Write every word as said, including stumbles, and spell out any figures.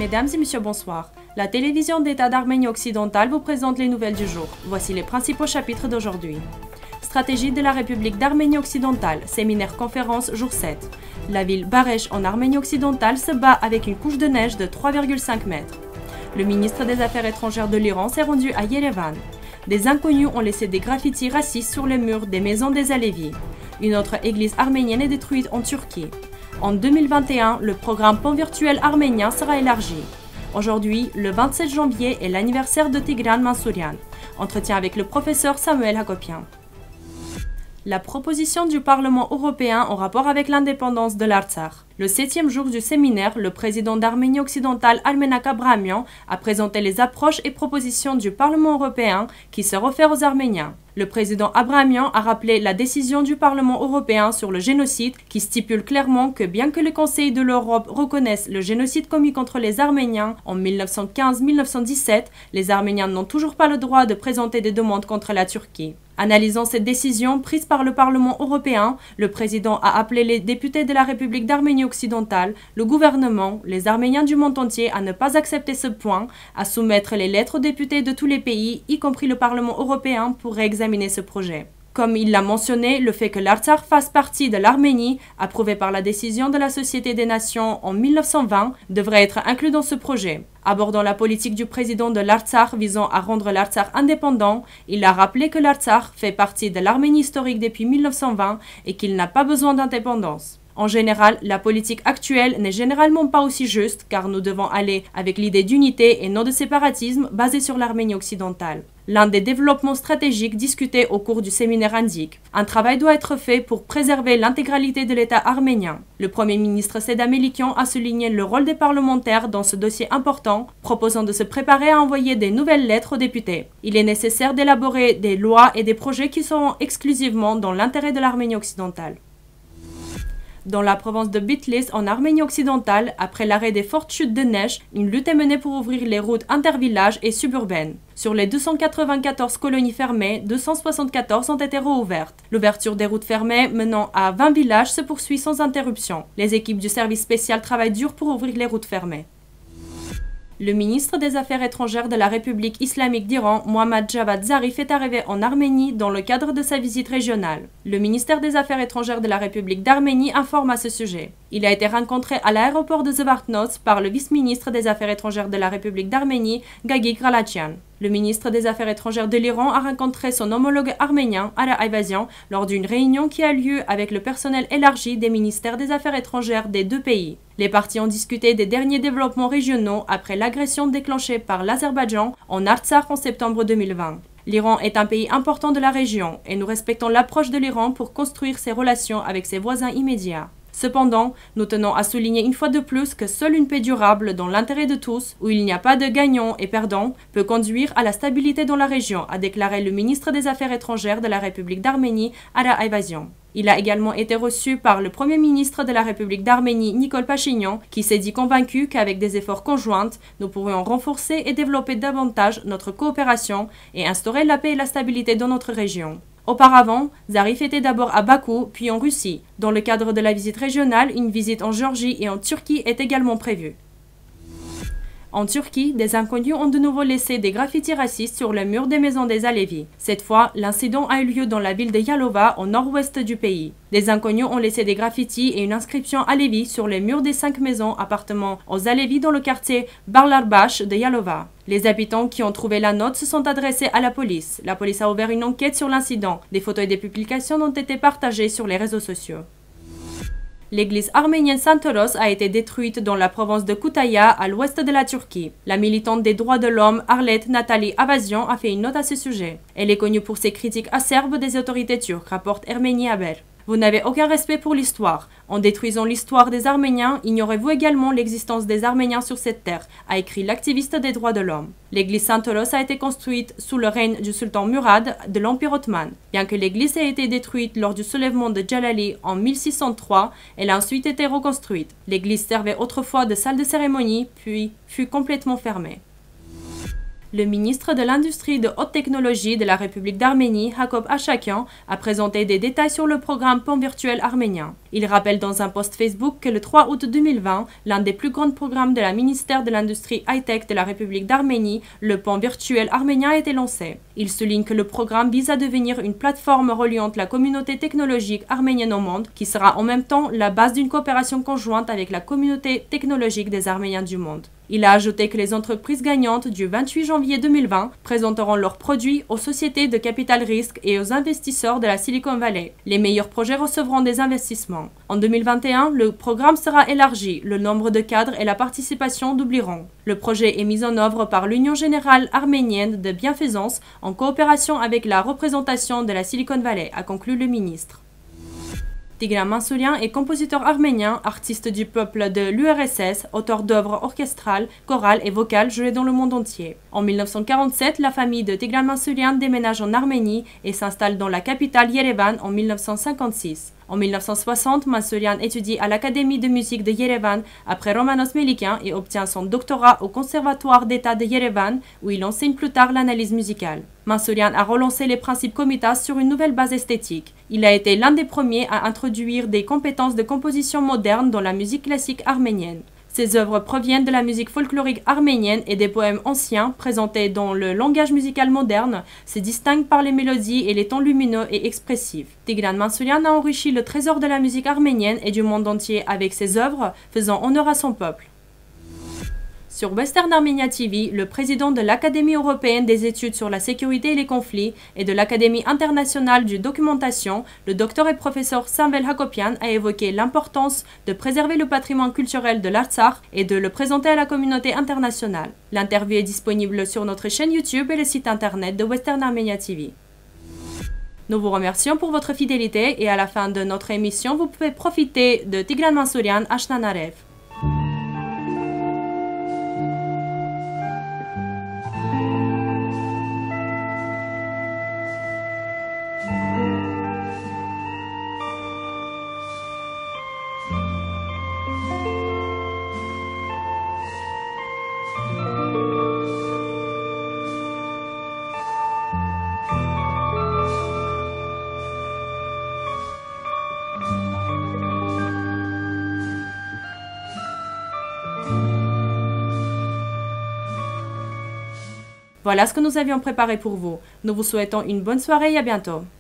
Mesdames et messieurs, bonsoir. La télévision d'État d'Arménie occidentale vous présente les nouvelles du jour. Voici les principaux chapitres d'aujourd'hui. Stratégie de la République d'Arménie occidentale, séminaire conférence jour sept. La ville Baresh en Arménie occidentale se bat avec une couche de neige de trois virgule cinq mètres. Le ministre des Affaires étrangères de l'Iran s'est rendu à Yerevan. Des inconnus ont laissé des graffitis racistes sur les murs des maisons des Alevis. Une autre église arménienne est détruite en Turquie. En deux mille vingt et un, le programme Pont virtuel arménien sera élargi. Aujourd'hui, le vingt-sept janvier, est l'anniversaire de Tigran Mansourian. Entretien avec le professeur Samuel Hakopian. La proposition du Parlement européen en rapport avec l'indépendance de l'Artsakh. Le septième jour du séminaire, le président d'Arménie occidentale Armenak Abrahamian a présenté les approches et propositions du Parlement européen qui se réfèrent aux Arméniens. Le président Abrahamian a rappelé la décision du Parlement européen sur le génocide qui stipule clairement que bien que le Conseil de l'Europe reconnaisse le génocide commis contre les Arméniens en mille neuf cent quinze à mille neuf cent dix-sept, les Arméniens n'ont toujours pas le droit de présenter des demandes contre la Turquie. Analysant cette décision prise par le Parlement européen, le président a appelé les députés de la République d'Arménie occidentale, le gouvernement, les Arméniens du monde entier à ne pas accepter ce point, à soumettre les lettres aux députés de tous les pays, y compris le Parlement européen, pour réexaminer ce projet. Comme il l'a mentionné, le fait que l'Artsakh fasse partie de l'Arménie, approuvé par la décision de la Société des Nations en mille neuf cent vingt, devrait être inclus dans ce projet. Abordant la politique du président de l'Artsakh visant à rendre l'Artsakh indépendant, il a rappelé que l'Artsakh fait partie de l'Arménie historique depuis mille neuf cent vingt et qu'il n'a pas besoin d'indépendance. En général, la politique actuelle n'est généralement pas aussi juste car nous devons aller avec l'idée d'unité et non de séparatisme basée sur l'Arménie occidentale. L'un des développements stratégiques discutés au cours du séminaire indique « Un travail doit être fait pour préserver l'intégralité de l'État arménien ». Le Premier ministre Seda Melikian a souligné le rôle des parlementaires dans ce dossier important, proposant de se préparer à envoyer des nouvelles lettres aux députés. Il est nécessaire d'élaborer des lois et des projets qui seront exclusivement dans l'intérêt de l'Arménie occidentale. Dans la province de Bitlis, en Arménie occidentale, après l'arrêt des fortes chutes de neige, une lutte est menée pour ouvrir les routes intervillages et suburbaines. Sur les deux cent quatre-vingt-quatorze colonies fermées, deux cent soixante-quatorze ont été réouvertes. L'ouverture des routes fermées menant à vingt villages se poursuit sans interruption. Les équipes du service spécial travaillent dur pour ouvrir les routes fermées. Le ministre des Affaires étrangères de la République islamique d'Iran, Mohammad Javad Zarif, est arrivé en Arménie dans le cadre de sa visite régionale. Le ministère des Affaires étrangères de la République d'Arménie informe à ce sujet. Il a été rencontré à l'aéroport de Zvartnots par le vice-ministre des Affaires étrangères de la République d'Arménie, Gagik Kralachian. Le ministre des Affaires étrangères de l'Iran a rencontré son homologue arménien, Ara Ayvazian, lors d'une réunion qui a lieu avec le personnel élargi des ministères des Affaires étrangères des deux pays. Les parties ont discuté des derniers développements régionaux après l'agression déclenchée par l'Azerbaïdjan en Artsakh en septembre deux mille vingt. L'Iran est un pays important de la région et nous respectons l'approche de l'Iran pour construire ses relations avec ses voisins immédiats. Cependant, nous tenons à souligner une fois de plus que seule une paix durable dans l'intérêt de tous, où il n'y a pas de gagnants et perdants, peut conduire à la stabilité dans la région, a déclaré le ministre des Affaires étrangères de la République d'Arménie, Ara Ayvazian. Il a également été reçu par le Premier ministre de la République d'Arménie, Nikol Pachinian, qui s'est dit convaincu qu'avec des efforts conjoints, nous pourrions renforcer et développer davantage notre coopération et instaurer la paix et la stabilité dans notre région. Auparavant, Zarif était d'abord à Bakou, puis en Russie. Dans le cadre de la visite régionale, une visite en Géorgie et en Turquie est également prévue. En Turquie, des inconnus ont de nouveau laissé des graffitis racistes sur le mur des maisons des Alevis. Cette fois, l'incident a eu lieu dans la ville de Yalova, au nord-ouest du pays. Des inconnus ont laissé des graffitis et une inscription Alevi sur les murs des cinq maisons appartenant aux Alevis dans le quartier Barlarbash de Yalova. Les habitants qui ont trouvé la note se sont adressés à la police. La police a ouvert une enquête sur l'incident. Des photos et des publications ont été partagées sur les réseaux sociaux. L'église arménienne Santoros a été détruite dans la province de Kütahya, à l'ouest de la Turquie. La militante des droits de l'homme, Arlet Nathalie Avazian, a fait une note à ce sujet. Elle est connue pour ses critiques acerbes des autorités turques, rapporte Ermeni Haber. Vous n'avez aucun respect pour l'histoire. En détruisant l'histoire des Arméniens, ignorez-vous également l'existence des Arméniens sur cette terre, a écrit l'activiste des droits de l'homme. L'église Santoros a été construite sous le règne du sultan Murad de l'Empire ottoman. Bien que l'église ait été détruite lors du soulèvement de Djalali en mille six cent trois, elle a ensuite été reconstruite. L'église servait autrefois de salle de cérémonie, puis fut complètement fermée. Le ministre de l'Industrie de haute technologie de la République d'Arménie, Hakop Achakian, a présenté des détails sur le programme Pont virtuel arménien. Il rappelle dans un post Facebook que le trois août deux mille vingt, l'un des plus grands programmes de la ministère de l'Industrie high-tech de la République d'Arménie, le Pont virtuel arménien, a été lancé. Il souligne que le programme vise à devenir une plateforme reliant la communauté technologique arménienne au monde, qui sera en même temps la base d'une coopération conjointe avec la communauté technologique des Arméniens du monde. Il a ajouté que les entreprises gagnantes du vingt-huit janvier deux mille vingt présenteront leurs produits aux sociétés de capital risque et aux investisseurs de la Silicon Valley. Les meilleurs projets recevront des investissements. En deux mille vingt et un, le programme sera élargi, le nombre de cadres et la participation doubleront. Le projet est mis en œuvre par l'Union générale arménienne de bienfaisance en coopération avec la représentation de la Silicon Valley, a conclu le ministre. Tigran Mansourian est compositeur arménien, artiste du peuple de l'U R S S, auteur d'œuvres orchestrales, chorales et vocales jouées dans le monde entier. En mille neuf cent quarante-sept, la famille de Tigran Mansourian déménage en Arménie et s'installe dans la capitale Yerevan en mille neuf cent cinquante-six. En mille neuf cent soixante, Mansourian étudie à l'Académie de musique de Yerevan après Romanos Melikian et obtient son doctorat au Conservatoire d'État de Yerevan, où il enseigne plus tard l'analyse musicale. Mansourian a relancé les principes Komitas sur une nouvelle base esthétique. Il a été l'un des premiers à introduire des compétences de composition moderne dans la musique classique arménienne. Ses œuvres proviennent de la musique folklorique arménienne et des poèmes anciens présentés dans le langage musical moderne, se distinguent par les mélodies et les tons lumineux et expressifs. Tigran Mansourian a enrichi le trésor de la musique arménienne et du monde entier avec ses œuvres, faisant honneur à son peuple. Sur Western Armenia T V, le président de l'Académie européenne des études sur la sécurité et les conflits et de l'Académie internationale de documentation, le docteur et professeur Samvel Hakopian, a évoqué l'importance de préserver le patrimoine culturel de l'Artsakh et de le présenter à la communauté internationale. L'interview est disponible sur notre chaîne YouTube et le site internet de Western Armenia T V. Nous vous remercions pour votre fidélité et à la fin de notre émission, vous pouvez profiter de Tigran Mansourian Ashnanarev. Voilà ce que nous avions préparé pour vous. Nous vous souhaitons une bonne soirée et à bientôt.